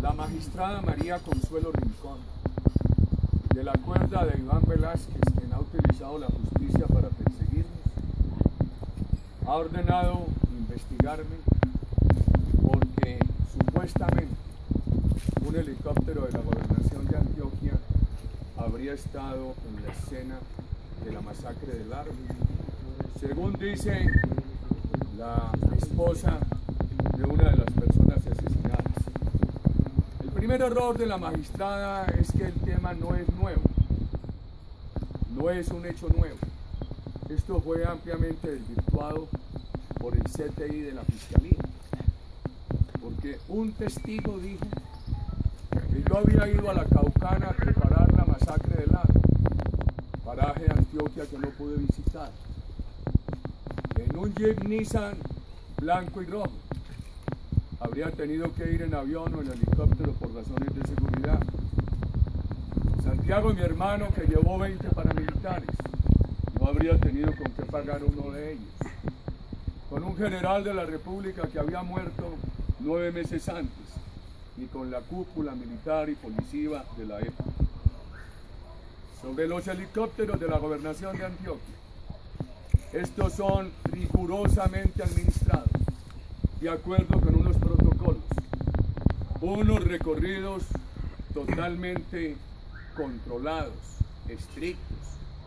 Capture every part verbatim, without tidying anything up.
la magistrada María Consuelo Rincón, de la cuerda de Iván Velázquez, quien ha utilizado la justicia para perseguirnos, ha ordenado investigarme porque supuestamente un helicóptero de la gobernación de Antioquia habría estado en la escena de la masacre del Árbol. Según dice la esposa de una de las personas asesinadas. El primer error de la magistrada es que el tema no es nuevo, no es un hecho nuevo. Esto fue ampliamente desvirtuado por el C T I de la Fiscalía, porque un testigo dijo que yo había ido a la Caucana a preparar la masacre del Árbol, paraje de Antioquia que no pude visitar, en un Jeep Nissan blanco y rojo. Habría tenido que ir en avión o en helicóptero por razones de seguridad. Santiago, mi hermano, que llevó veinte paramilitares, no habría tenido con qué pagar uno de ellos. Con un general de la República que había muerto nueve meses antes, y con la cúpula militar y policía de la época. Sobre los helicópteros de la gobernación de Antioquia, estos son rigurosamente administrados, de acuerdo con unos protocolos, unos recorridos totalmente controlados, estrictos.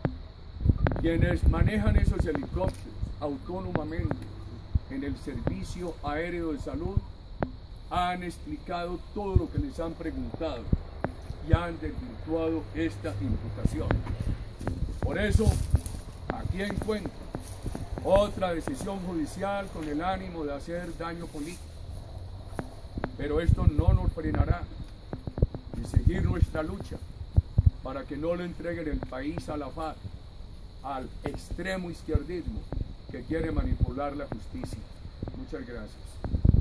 Quienes manejan esos helicópteros autónomamente en el Servicio Aéreo de Salud han explicado todo lo que les han preguntado y han desvirtuado esta imputación. Por eso, aquí encuentro otra decisión judicial con el ánimo de hacer daño político. Pero esto no nos frenará de seguir nuestra lucha para que no le entreguen el país a la FARC, al extremo izquierdismo que quiere manipular la justicia. Muchas gracias.